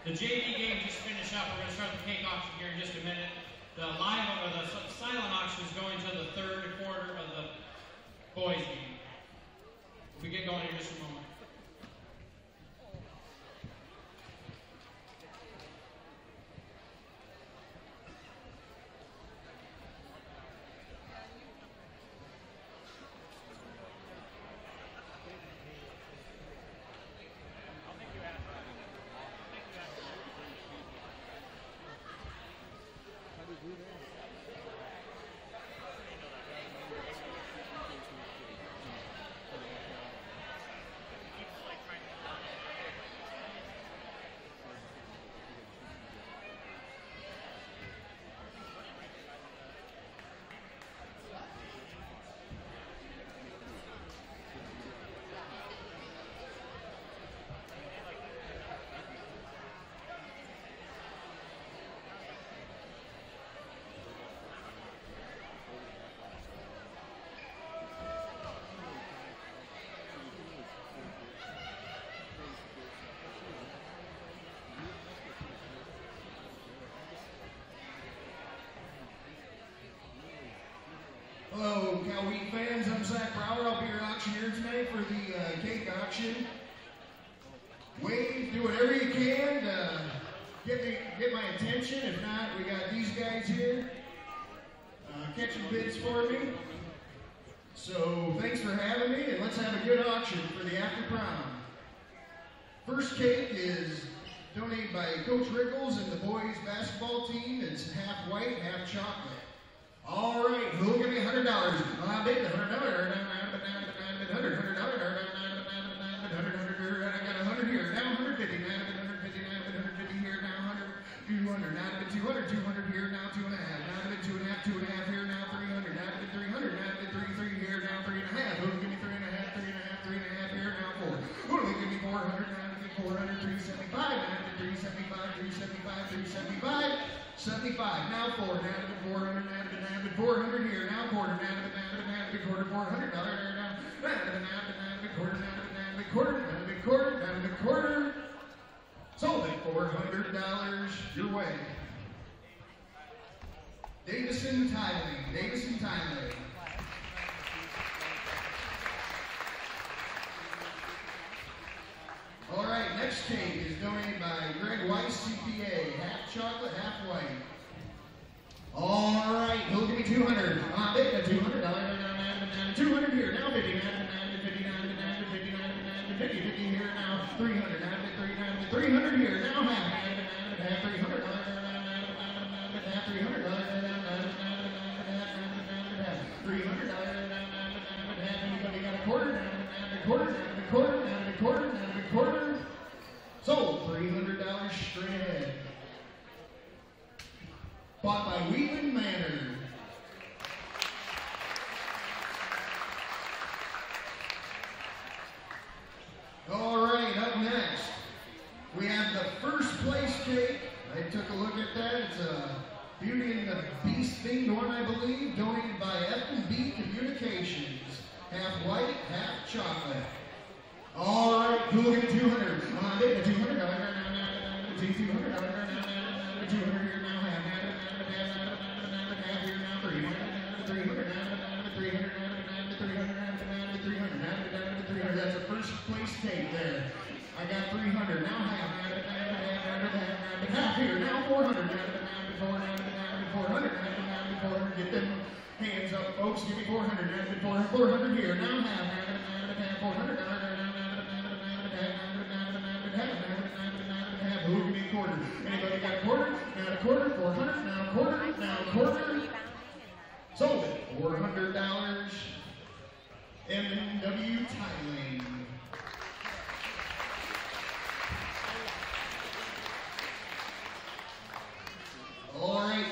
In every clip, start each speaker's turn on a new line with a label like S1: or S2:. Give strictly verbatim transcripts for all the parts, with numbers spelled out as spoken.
S1: The J V game just finished up. We're going to start the cake auction here in just a minute. The live or the silent auction is going to the third quarter of the boys game. We get going in just a moment.
S2: Hello, Cal Wheat fans. I'm Zach Brower. I'll be your auctioneer tonight for the uh, cake auction. Wave, do whatever you can to get me, get my attention. If not, we got these guys here uh, catching bids for me. So thanks for having me, and let's have a good auction for the after prom. First cake is donated by Coach Rickles and the boys basketball team. It's half white, half chocolate. All right, who'll give me a hundred dollars? I bet the hundred dollars. Hundred, hundred dollars. Hundred, hundred. I got a hundred here. Now hundred fifty. Now hundred fifty. Now hundred fifty here. Now hundred. Two hundred. Now two hundred. Two hundred here. Now two and a half. Now two and a half. Two and a half here. Now three hundred. Now three hundred. Now three three here. Now three and a half. Who'll give me three and a half? Three and a half. Three and a half here. Now four. Who'll give me four hundred? Now give me four hundred. Three seventy five. Now three seventy five. Three seventy five. Three seventy five. seventy-five. Now four. Now to the four hundred. Now to the now to the four hundred here. Now quarter. Now to the now to the now to the quarter. Four hundred dollars. Now now to the now to the now to the quarter. Now to the now to the quarter. Now to the quarter. Now to the quarter. Sold at four hundred dollars your way. Davison Tiling. Davison Tiling. All right, next cake is donated by Greg Weiss, C P A. Half chocolate, half white. All right, who'll give me two hundred? Uh, two hundred dollars. two hundred here. Now fifty. fifty, fifty, fifty, fifty here. Now three hundred. three hundred here. Now half. Half three hundred dollars. Half three hundred dollars. three hundred dollars. Anybody got a quarter? A quarter. A quarter. A quarter. A quarter. Sold three hundred dollars straight ahead. Bought by Wheatland Manor. All right, up next, we have the first place cake. I took a look at that. It's a Beauty and the Beast themed one, I believe, donated by F and B Communications. Half white, half chocolate. All right, who'll get two hundred? Uh, two hundred dollars. two hundred dollars. two hundred here now. Half. Half here now. three hundred. three hundred. three hundred. three hundred. three hundred. three hundred. That's a first place cake there. I got three hundred. Now half. Half here. Now four hundred. four hundred. four hundred. Get them hands up, folks. Give me four hundred. four hundred here. Now half. four hundred. Who give me a quarter? Anybody got a quarter? Now a quarter. four hundred. Now a quarter. Now a quarter. Sold it. four hundred dollars. M and W Tiling. All right.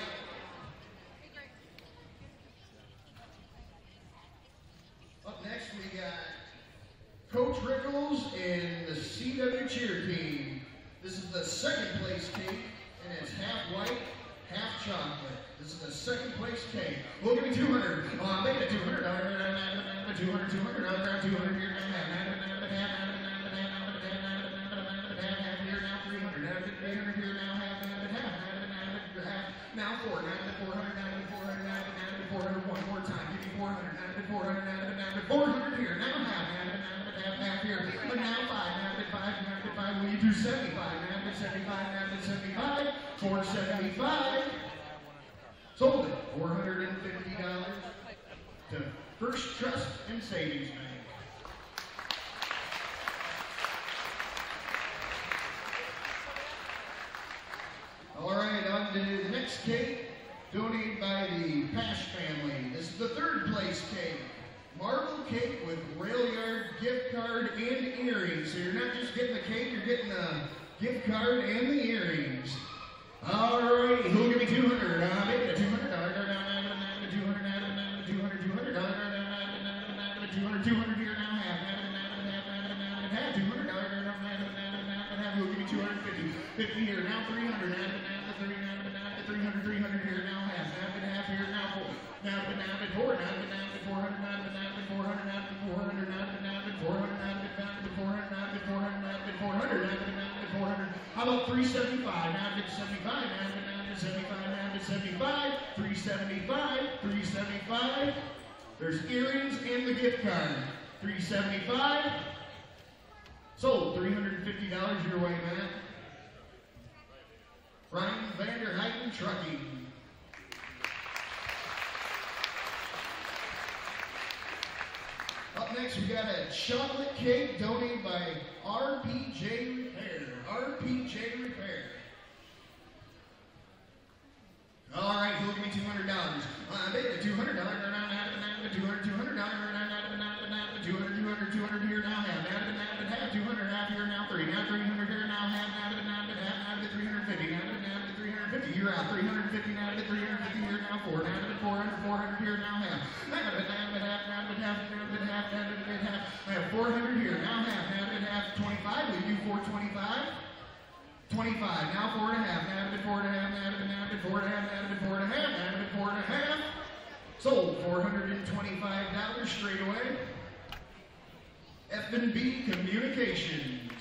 S2: Up next we got Coach Rickles and the C W Cheer Team. This is the second place cake, and it's half white, half chocolate. This is the second place cake. We'll give me two hundred. Oh, I'm making it two hundred. two hundred, two hundred, two hundred here now. Half here now, three hundred. one more time. Give me four hundred, now to four hundred, now to now to four hundred here. Now half, now to now to half, half here. But now five, now to five, now to five. Will you do seventy-five? Now to seventy-five, now to seventy-five. four seventy-five. Sold it. four hundred fifty dollars to First Trust and Savings Bank. All right, on to the next cake, donated by the Pash family. This is the third place cake. Marble cake with rail yard gift card and earrings. So you're not just getting the cake, you're getting the gift card and the earrings. All right, who'll give me two hundred? Uh, maybe the two hundred dollars. two hundred, two hundred, two hundred dollars. two hundred, two hundred here now. Half, half, two hundred dollars. Who'll give me two hundred fifty? fifty here now. three hundred. three hundred, three hundred here now. Half, half and half here now. Four. Now, but now, but four. Now, but now, but four hundred. Now, but now, but four hundred. Now, but four hundred. Now, but now, but four hundred. Now, but now, but four hundred. Now, but four hundred. Now, but four hundred. Now, but now, but four hundred. How about three seventy-five? Now, but seventy-five. Now, but now, but seventy-five. Now, but seventy-five. three seventy-five. three seventy-five. There's earrings and the gift card. three seventy-five. Sold. three hundred fifty dollars your way, man. Ryan Vanderheiden Trucking. Up next, we got a chocolate cake donated by R P J Repair. R P J Repair. All right, who'll give me two hundred dollars? Uh, they two hundred dollars. two hundred, two hundred dollars. two hundred, two hundred, two hundred here now. Half, half, two hundred, half here now. Three, now three hundred here now. Half, half, half, half, half, three hundred fifty. Now, now, three hundred fifty. You're out. three hundred fifty now. three hundred fifty here now. Four, now, four hundred, four hundred here now. Half, now, half, half, half, half, half, half, half. I have four hundred here now. Half, half, half, twenty-five. We do four twenty-five. twenty-five. Now four and a half. Now four and a half. Now now four and a half. Now four and a half. Now four and a half. Sold. four hundred twenty-five dollars straight away. F and B Communications.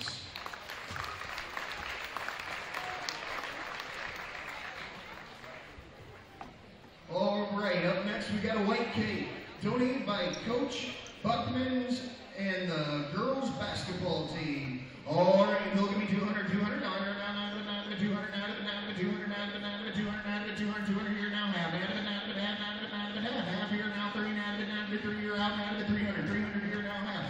S2: All right, up next we got a white cake donated by Coach Buckman's and the girls basketball team. All right, he'll give me two hundred, two hundred dollars. two hundred, two hundred, two hundred, two hundred, two hundred here now. Half, half, half, half, half, half here now. Three, now, three, you're out now. three hundred, three hundred here now. Half,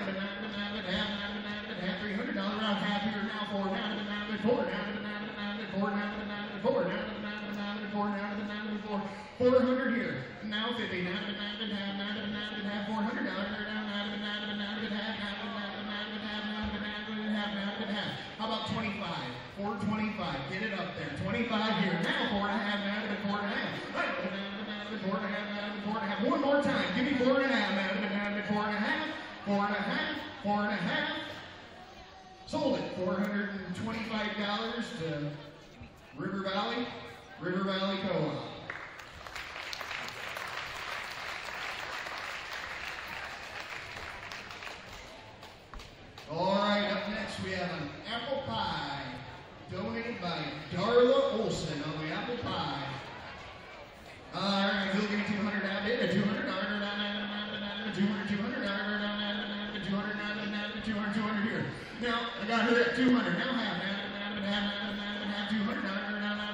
S2: half, three hundred dollars out. Half here now. Four, now, four, now, four, now, four, now, four, now, four, four hundred here. Now fifty, now, half, now, half, four hundred dollars now. How about twenty-five? four twenty-five. Get it up there. twenty-five here. Now four and a half. Now to four and a half. Four and a half. Now to four and a half. One more time. Give me four and a half. Now to four and a half. Four and a half. Four and a half. Sold it. four hundred twenty-five dollars to River Valley. River Valley Co-op. All right, up next we have an apple pie donated by Darla Olson on the apple pie. All right, he'll give me two hundred dollars. two hundred dollars. two hundred, two hundred dollars. two hundred dollars. two hundred, two hundred here. Now, I got her at two hundred. Now half, half, half, two hundred dollars.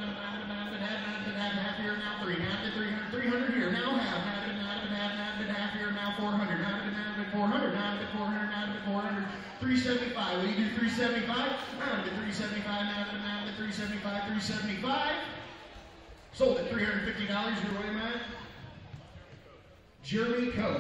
S2: Half here, now three. Now three hundred, three hundred here. Now half, half, half, half here, now four hundred. Now four hundred, now four hundred, now four hundred. three seventy-five. Will you do three seventy-five? Now to three seventy-five, now to now to three seventy-five, three seventy-five. Sold at three hundred fifty dollars your way, man. Jeremy Coe.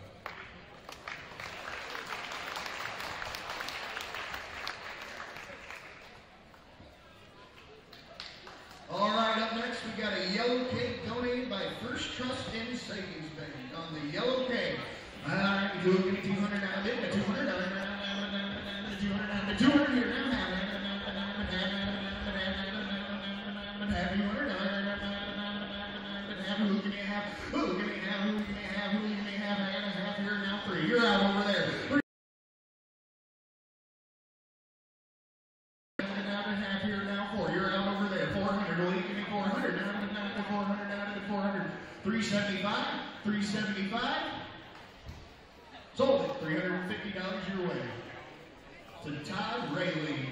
S2: All right, up next we got a yellow cake donated by First Trust and Savings Bank on the yellow cake. All right, you'll give me two hundred dollars. two hundred dollars. two hundred dollars. two hundred here now. Half, two hundred dollars. Half, who give me a half? Who give me a half? Who give me a half? Who give me a half? And a half here now. Three. You're out over there. Three. Half here now. Four. You're out over there. four hundred. Will you give me four hundred? Down to four hundred. Down to four hundred. three seventy-five. three seventy-five. Sold it, three hundred fifty dollars your way. To Todd Rayleigh.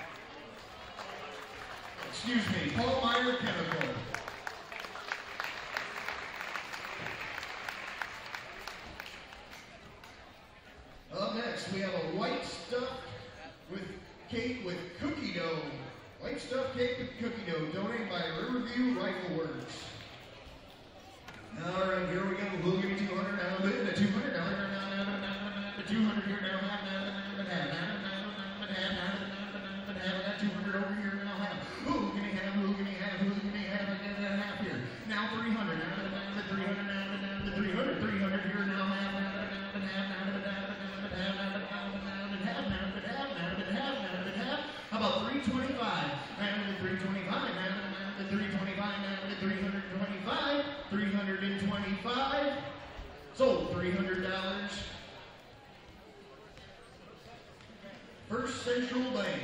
S2: Excuse me, Paul Meyer Chemical. Up next, we have a white stuffed with cake with cookie dough. White stuffed cake with cookie dough, donated by Riverview Rifle Works. All right, here we go. We'll give you two hundred dollars. Now, the two hundred dollars. The two hundred here now. two hundred over here now. Who can he have? Who can he have? Who can he have? Half here. Now three hundred. The three hundred. The three hundred. three hundred here now. How about three twenty-five? three twenty-five. The three twenty-five. The three hundred twenty-five. three hundred twenty-five. Sold three hundred dollars. First Central Bank.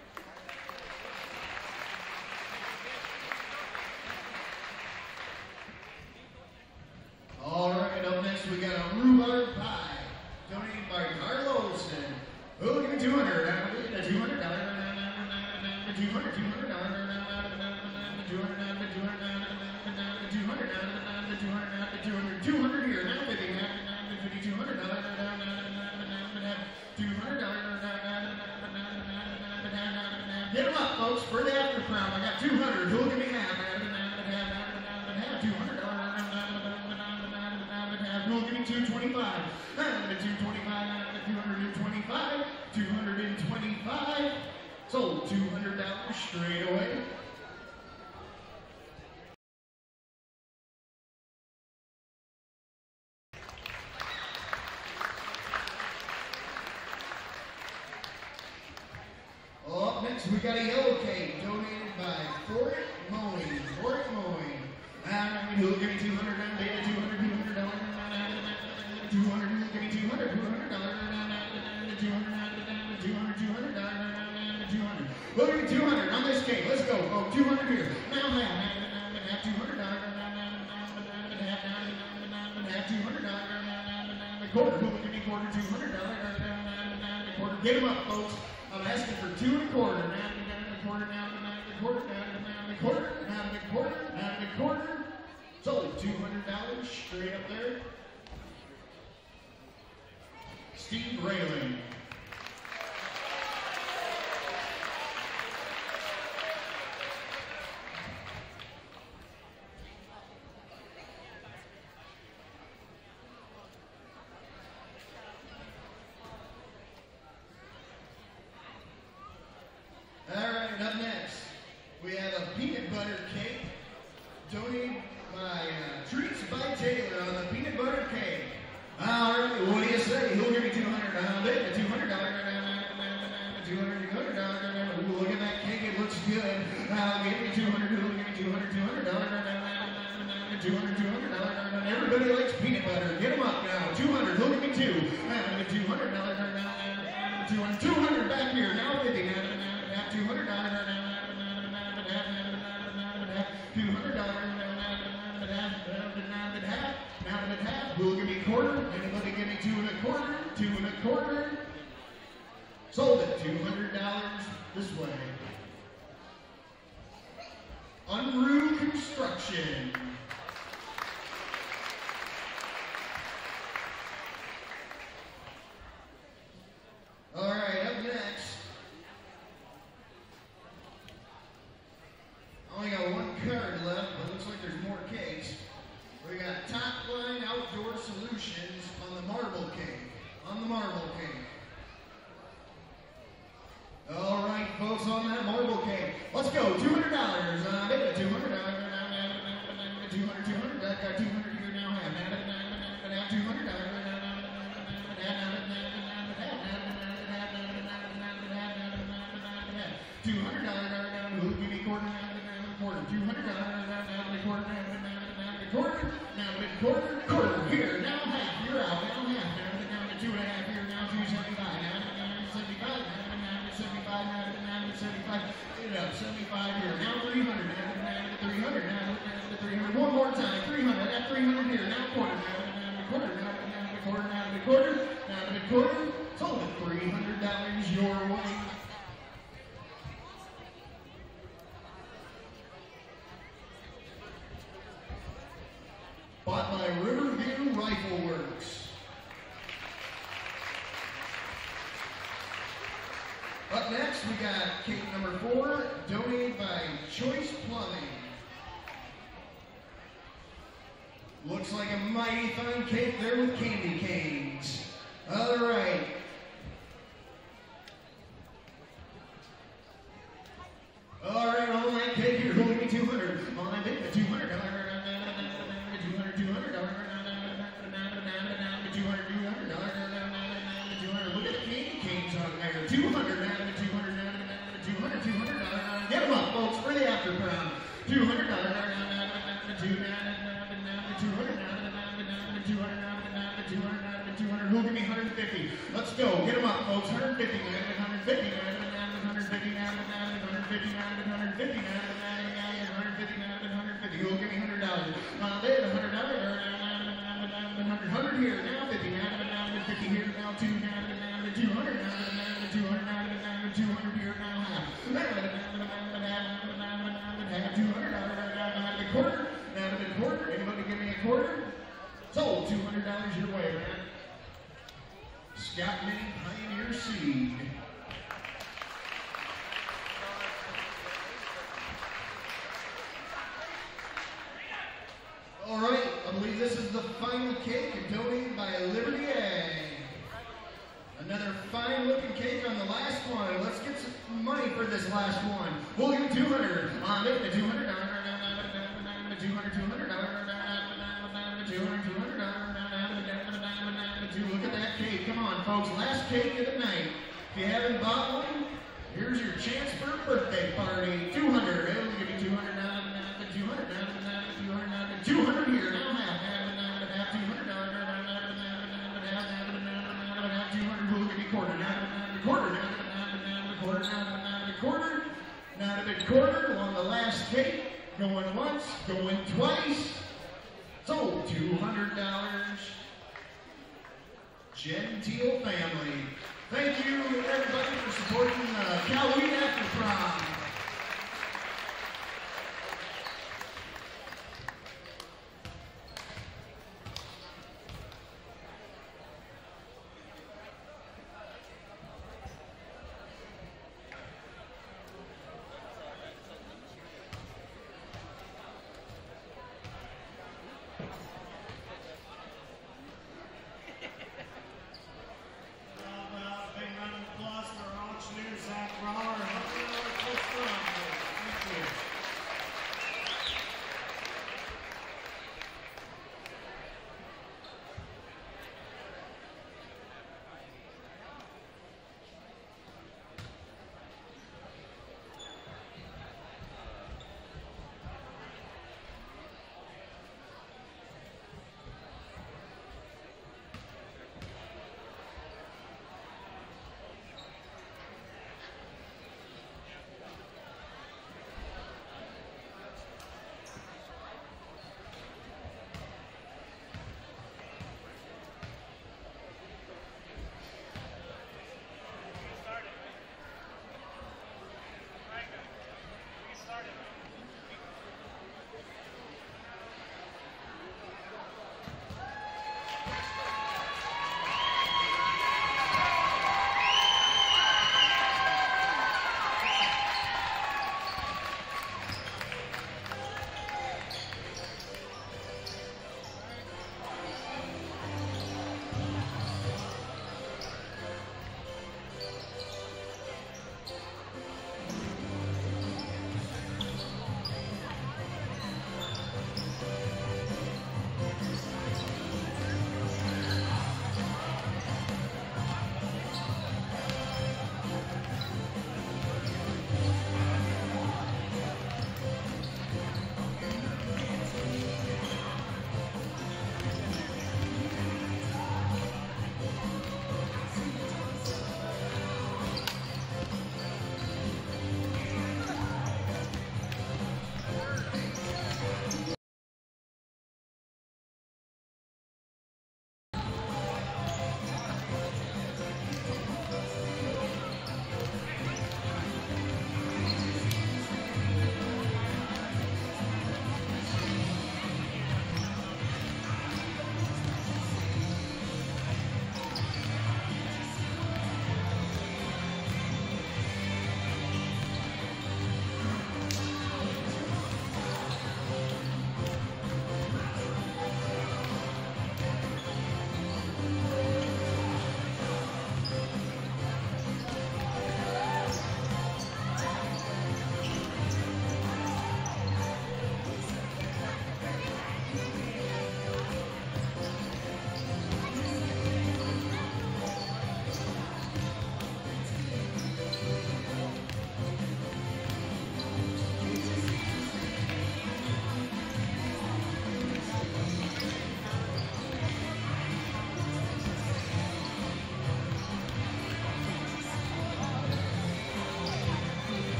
S2: All right, up next we got a rhubarb pie, donated by Carlos. And oh, give me two hundred. two hundred dollars. two hundred. two hundred dollars. two hundred. two hundred. two hundred. two hundred. two hundred here. Now fifty. fifty. two hundred dollars. two hundred dollars. Get them up, folks, for the after crown. I got two hundred. Who'll give me half? two hundred dollars. Who'll give me two twenty-five? two twenty-five. two hundred twenty-five. two hundred twenty-five. Sold two hundred dollars straight away. Up next, we got a yellow cake donated by Fort Mowing. Fort Mowing. Who'll give me two hundred dollars? two hundred, two hundred dollars. two hundred, give me two hundred, two hundred dollars. two hundred, two hundred, two hundred dollars. two hundred. We'll give me two hundred on this cake. Let's go. Oh, two hundred here. Now, now, now, two hundred dollars. two hundred dollars. Quarter. Who'll give me quarter? two hundred dollars. Quarter. Get them up, folks. I'm asking for two and a quarter. Now, now, a quarter, now, now, a quarter, now, now, a quarter, now, a quarter, now, a quarter. Sold two hundred dollars straight up there. Steve Rayling. All right, up next, we have a peanut butter cake donated by uh, Treats by Taylor on the peanut butter cake. All right, what do you say? Who'll give me two hundred dollars? two hundred dollars. two hundred, two hundred dollars. Ooh, look at that cake. It looks good. Uh, give me two hundred. Who'll give me two hundred? two hundred dollars. two hundred, two hundred dollars. Everybody likes peanut butter. Get them up now. two hundred. Who'll give me two? two hundred dollars. two hundred. two hundred back here. Now fifty. two hundred dollars. two hundred dollars. Now and a half. Who'll give me a quarter? Anybody give me two and a quarter? Two and a quarter. Sold it. two hundred dollars this way. Unruh Construction. All right, up next. I only got one card left, but it looks like there's more cakes. We got Top Line Outdoor Solutions on the marble cake. On the marble cake. All right, folks, on that marble cake. Let's go. two hundred dollars. Uh, two hundred dollars. two hundred, two hundred. I got two hundred here now. two hundred dollars. two hundred dollars. Who'll give me quarter? Quarter. two hundred dollars. Quarter. Quarter. Now the quarter. Quarter. Here. Now half. You're out. Now half. Now the two and a half here. Now two seventy-five. Now seventy-five. Now seventy-five. Now seventy-five. Get it up. seventy-five here. Now three hundred. Now three hundred. Now three hundred. One more time. three hundred. Now three hundred here, now quarter, now to now to quarter, now to now to quarter, now to quarter, now to quarter. Sold at three hundred dollars your way. Bought by Riverview Rifle Works. Up next, we got cake number four, donated by Choice Plumbing. Looks like a mighty fine cake there with candy canes. All right. All right, all that cake here, hold me two hundred. On that big, two hundred. two hundred, two hundred. two hundred, two hundred. Look at the candy canes on there. two hundred, two hundred, two hundred, two hundred. Get them up, folks, for the after crown. two hundred, two hundred, two hundred, two hundred. Who'll give me one hundred fifty? Let's go. Get them up, folks. one hundred fifty, one hundred fifty, one hundred fifty, one hundred fifty, one hundred fifty, one hundred fifty. Who'll give me one hundred dollars? Now there's one hundred dollars. one hundred here, now fifty, now fifty here, now two, now two hundred, now two hundred, now two hundred here, now half. two hundred, now the quarter, now the quarter. Anybody give me a quarter? Sold two hundred dollars your way, man. Scout Mini Pioneer Seed. All right, I believe this is the final cake donated by Liberty Ag. Another fine looking cake on the last one. Let's get some money for this last one. We'll give two hundred. On it, the two hundred. two hundred, two hundred. two hundred, two hundred. Look at that cake. Come on, folks. Last cake of the night. If you haven't bought one, here's your chance for a birthday party. two hundred. We'll give you two hundred. two hundred. two hundred here. Now half. Half. two hundred. Half. two hundred. We'll give you quarter. Now to the quarter. Now to the quarter. Now to the quarter. Now to the quarter on the last cake. Going once. Going twice. Sold two hundred dollars. Gentile family. Thank you, everybody, for supporting the Halloween After Prom.
S3: Big round of applause for our auctioneer, Zach Brower.